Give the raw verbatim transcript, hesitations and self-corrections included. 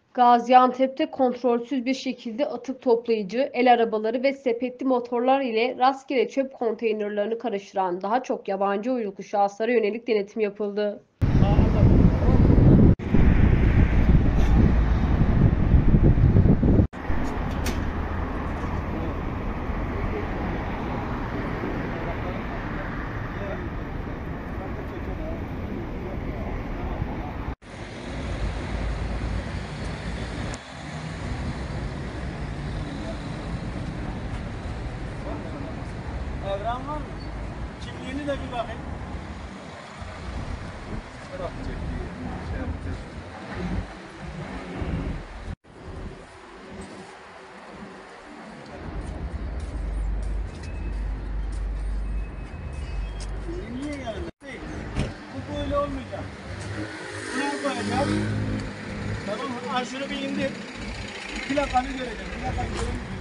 Gaziantep'te kontrolsüz bir şekilde atık toplayıcı, el arabaları ve sepetli motorlar ile rastgele çöp konteynerlerini karıştıran daha çok yabancı uyruklu şahıslara yönelik denetim yapıldı. Evren var mı? Kimliğini de bir bakayım. Niye yanında değil? Bu böyle olmayacak. Buraya koyacağım. Tamam mı? Ha, şunu bir indir. Plakanı göreceğim. Plakanı göreceğim.